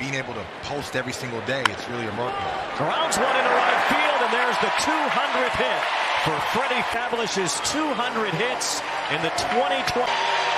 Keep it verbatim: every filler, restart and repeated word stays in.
being able to post every single day, it's really remarkable. Grounds one into right field, and there's the two hundredth hit for Freddie Fabulous, two hundred hits in the twenty twenty.